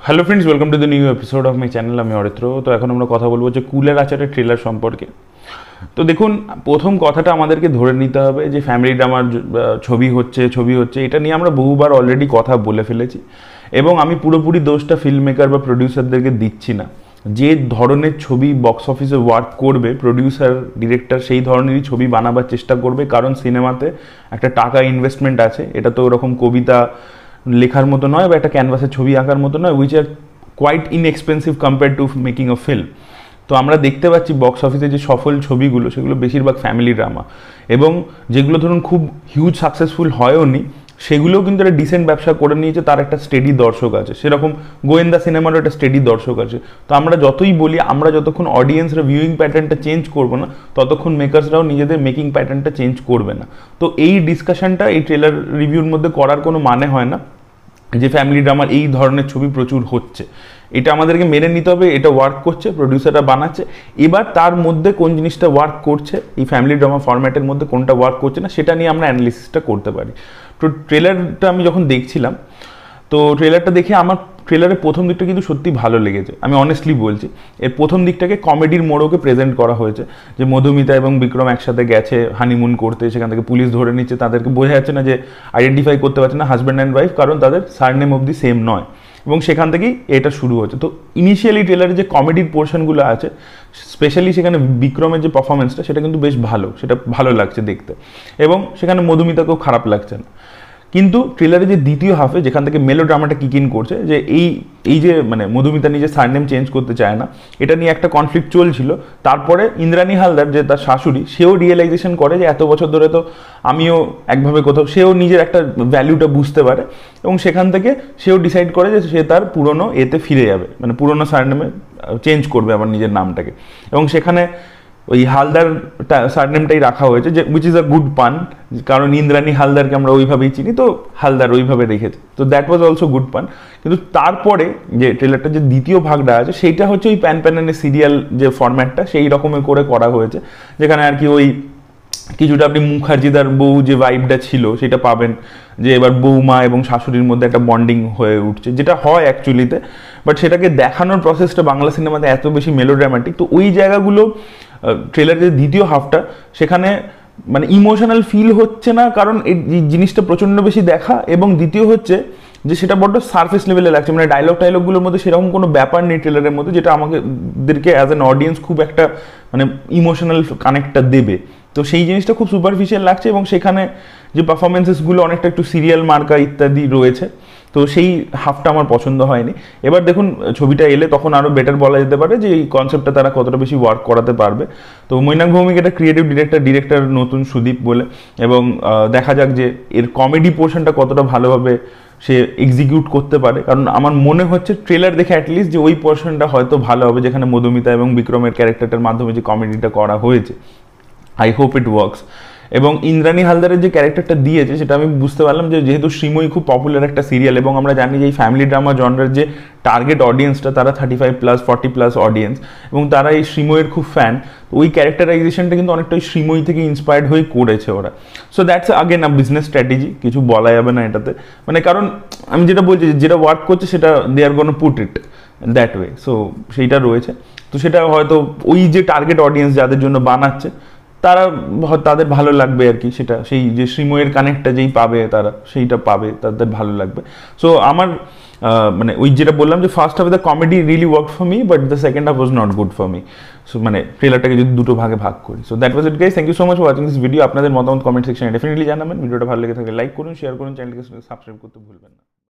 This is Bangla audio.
Hello friends, welcome to the new episode of my channel. আমি অরিত্র। তো এখন আমরা কথা বলবো যে কুলের আচারের ট্রেলার সম্পর্কে। তো দেখুন, প্রথম কথাটা আমাদেরকে ধরে নিতে হবে যে ফ্যামিলি ড্রামার ছবি হচ্ছে এটা নিয়ে আমরা বহুবার অলরেডি কথা বলে ফেলেছি, এবং আমি পুরোপুরি দোষটা ফিল্ম মেকার বা প্রডিউসারদেরকে দিচ্ছি না। যে ধরনের ছবি বক্স অফিসে ওয়ার্ক করবে, প্রডিউসার ডিরেক্টর সেই ধরনেরই ছবি বানাবার চেষ্টা করবে, কারণ সিনেমাতে একটা টাকা ইনভেস্টমেন্ট আছে। এটা তো ওরকম কবিতা লেখার মতো নয় বা একটা ক্যানভাসের ছবি আঁকার মতো নয়, which are quite inexpensive compare to making a film. তো আমরা দেখতে পাচ্ছি বক্স অফিসে যে সফল ছবিগুলো সেগুলো বেশিরভাগ ফ্যামিলি ড্রামা, এবং যেগুলো ধরুন খুব হিউজ সাকসেসফুল হয়ও নি, সেগুলোও কিন্তু একটা ডিসেন্ট ব্যবসা করে নিয়েছে, তার একটা স্টেডি দর্শক আছে। সেরকম গোয়েন্দা সিনেমারও একটা স্টেডি দর্শক আছে। তো আমরা যতই বলি, আমরা যতক্ষণ অডিয়েন্সরা ভিউইং প্যাটার্নটা চেঞ্জ করবো না, ততক্ষণ মেকার্সরাও নিজেদের মেকিং প্যাটার্নটা চেঞ্জ করবে না। তো এই ডিসকাশনটা এই ট্রেলার রিভিউর মধ্যে করার কোনো মানে হয় না যে ফ্যামিলি ড্রামার এই ধরনের ছবি প্রচুর হচ্ছে। এটা আমাদেরকে মেনে নিতে হবে, এটা ওয়ার্ক করছে, প্রডিউসাররা বানাচ্ছে। এবার তার মধ্যে কোন জিনিসটা ওয়ার্ক করছে, এই ফ্যামিলি ড্রামা ফরম্যাটের মধ্যে কোনটা ওয়ার্ক করছে না, সেটা নিয়ে আমরা অ্যানালিসিসটা করতে পারি। তো ট্রেলারটা আমি যখন দেখছিলাম, তো ট্রেলারটা দেখে আমার ট্রেলারের প্রথম দিকটা কিন্তু সত্যি ভালো লেগেছে। আমি অনেস্টলি বলছি, এর প্রথম দিকটাকে কমেডির মোড়কে প্রেজেন্ট করা হয়েছে, যে মধুমিতা এবং বিক্রম একসাথে গেছে হানিমুন করতে, সেখান থেকে পুলিশ ধরে নিচ্ছে, তাদেরকে বোঝা যাচ্ছে না, যে আইডেন্টিফাই করতে পারছে না হাজব্যান্ড অ্যান্ড ওয়াইফ, কারণ তাদের সারনেম অবধি সেম নয়, এবং সেখান থেকেই এটা শুরু হচ্ছে। তো ইনিশিয়ালি ট্রেলারে যে কমেডির পোর্শনগুলো আছে, স্পেশালি সেখানে বিক্রমের যে পারফরমেন্সটা, সেটা কিন্তু বেশ ভালো, সেটা ভালো লাগছে দেখতে, এবং সেখানে মধুমিতাকেও খারাপ লাগছে না। কিন্তু ট্রেলারে যে দ্বিতীয় হাফে যেখান থেকে মেলো ড্রামাটা কিক ইন করছে, যে এই যে মানে মধুমিতা নিজের সারনেম চেঞ্জ করতে চায় না, এটা নিয়ে একটা কনফ্লিক্ট চলছিল। তারপরে ইন্দ্রাণী হালদার, যে তার শাশুড়ি, সেও রিয়েলাইজেশন করে যে এত বছর ধরে তো আমিও একভাবে কোথাও, সেও নিজের একটা ভ্যালুটা বুঝতে পারে, এবং সেখান থেকে সেও ডিসাইড করে যে সে তার পুরনো এতে ফিরে যাবে, মানে পুরনো সারনেমে চেঞ্জ করবে আবার নিজের নামটাকে। এবং সেখানে ওই হালদার সারনেমটাই রাখা হয়েছে, যে উইচ ইজ আ গুড পান, কারণ ইন্দ্রাণী হালদারকে আমরা ওইভাবেই চিনি, তো হালদার ওইভাবে রেখেছে। তো দ্যাট ওয়াজ অলসো গুড পান। কিন্তু তারপরে যে ট্রেলারটা যে দ্বিতীয় ভাগটা আছে, সেইটা হচ্ছে ওই প্যান প্যানের সিরিয়াল যে ফরম্যাটটা, সেই রকমের করে করা হয়েছে, যেখানে আর কি ওই কিছুটা আপনি মুখার্জিদার বউ যে ভাইবটা ছিল সেটা পাবেন, যে এবার বৌমা এবং শাশুড়ির মধ্যে একটা বন্ডিং হয়ে উঠছে, যেটা হয় অ্যাকচুয়ালিতে, বাট সেটাকে দেখানোর প্রসেসটা বাংলা সিনেমাতে এত বেশি মেলোড্রামাটিক। তো ওই জায়গাগুলো ট্রেলারের যে দ্বিতীয় হাফটা, সেখানে মানে ইমোশনাল ফিল হচ্ছে না, কারণ এই জিনিসটা প্রচণ্ড বেশি দেখা, এবং দ্বিতীয় হচ্ছে যে সেটা বড্ড সারফেস লেভেলে লাগছে, মানে ডায়লগুলোর মধ্যে সেরকম কোনো ব্যাপার নেই ট্রেলারের মধ্যে, যেটা আমাদেরকে অ্যাজ অ্যান অডিয়েন্স খুব একটা মানে ইমোশনাল কানেক্টটা দেবে। তো সেই জিনিসটা খুব সুপারফিশিয়াল লাগছে, এবং সেখানে যে পারফরমেন্সেসগুলো অনেকটা একটু সিরিয়াল মার্কা ইত্যাদি রয়েছে, তো সেই হাফটা আমার পছন্দ হয়নি। এবার দেখুন, ছবিটা এলে তখন আরও বেটার বলা যেতে পারে যে এই কনসেপ্টটা তারা কতটা বেশি ওয়ার্ক করাতে পারবে। তো মৈনাক ভৌমিক এটা ক্রিয়েটিভ ডিরেক্টর নতুন সুদীপ বলে, এবং দেখা যাক যে এর কমেডি পোর্শনটা কতটা ভালোভাবে সে এক্সিকিউট করতে পারে। কারণ আমার মনে হচ্ছে ট্রেলার দেখে অ্যাটলিস্ট যে ওই পোর্শনটা হয়তো ভালো হবে, যেখানে মধুমিতা এবং বিক্রমের ক্যারেক্টারটার মাধ্যমে যে কমেডিটা করা হয়েছে। I hope it works. এবং ইন্দ্রাণী হালদারের যে ক্যারেক্টারটা দিয়েছে, সেটা আমি বুঝতে পারলাম যে যেহেতু শ্রীময়ী খুব পপুলার একটা সিরিয়াল, এবং আমরা জানি যে এই ফ্যামিলি ড্রামা জনরার যে টার্গেট অডিয়েন্সটা, তারা 35+, 40+ অডিয়েন্স, এবং তারা এই শ্রীময়ীর খুব ফ্যান। তো ওই ক্যারেক্টারাইজেশনটা কিন্তু অনেকটা ওই শ্রীময়ী থেকে ইন্সপায়ার্ড হয়ে করেছে ওরা। So that's again a business strategy, কিছু বলা যাবে না এটাতে, মানে কারণ আমি যেটা বলছি, যেটা ওয়ার্ক করছে সেটা they are gonna put it that way. So সেইটা রয়েছে। তো সেটা হয়তো ওই যে টার্গেট অডিয়েন্স যাদের জন্য বানাচ্ছে, তারা তাদের ভালো লাগবে আর কি, সেটা সেই যে শ্রীময়ের কানেক্টটা যেই পাবে তারা, সেইটা পাবে, তাদের ভালো লাগবে। সো আমার মানে ওই যেটা বললাম যে ফার্স্ট হাফে the comedy really work for me, but the second half was not good for me. So মানে ট্রেলারটাকে যদি দুটো ভাগে ভাগ করি। So that was it guys, thank you so much for watching this video. আপনাদের মতামত কমেন্ট সেকশনে ডেফিনেটলি জানাবেন। ভিডিওটা ভালো লেগে থাকলে লাইক করুন, শেয়ার করুন, চ্যানেলকে সাবস্ক্রাইব করতে ভুলবেন না।